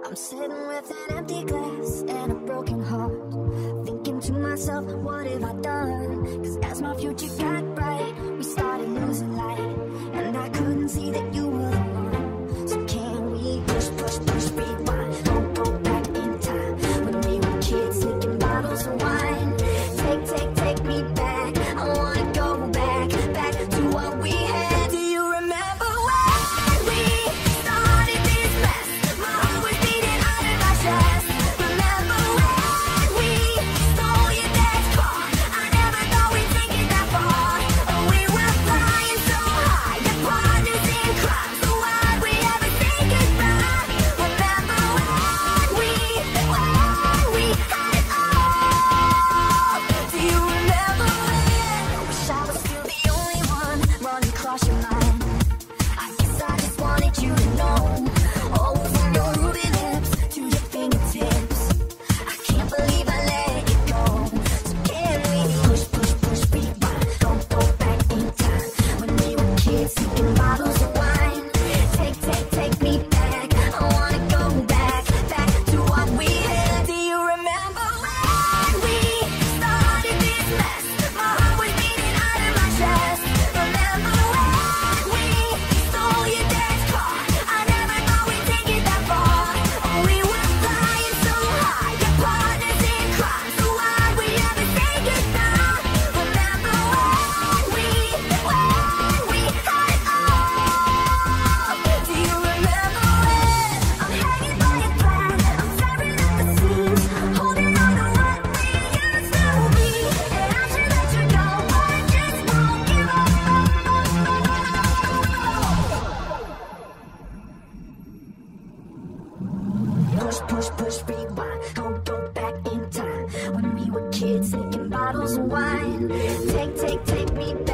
I'm sitting with an empty glass and a broken heart, thinking to myself, what have I done? Cause as my future got bright, we started losing light, and I couldn't see that you were the one. So can we push, rewind, don't go back in time, when we were kids sneaking bottles of wine. Take me back, I wanna go back to what we had. Do you remember when we started this mess? My heart was beating out of my chest. Remember when we stole your dad's car? I never thought we'd take it that far. Oh, we were flying so high, your partners in crime. So why'd we ever say goodbye? Remember when we had it all? Do you remember when? Wish I was still the only one running across your mind. I guess I just wanted you to know. Oh, from your ruby lips to your fingertips, I can't believe I let it go. So can we push, rewind, don't go back in time, when we were kids sipping bottles of wine. Take me back, I wanna go back to what we had. Do you remember when we started this mess? My heart was beating out of my chest. Remember when we stole your dad's car? I never thought we'd take it that far. Oh, we were flying so high, your partners in crime. So why'd we ever say goodbye? Remember when we had it all? Do you remember when? I'm hanging by a thread, I'm tearing at the seams, holding on to what we used to be. And I should let you go, but I just won't give up. Push, rewind, don't go back in time, when we were kids sneaking bottles of wine. Take me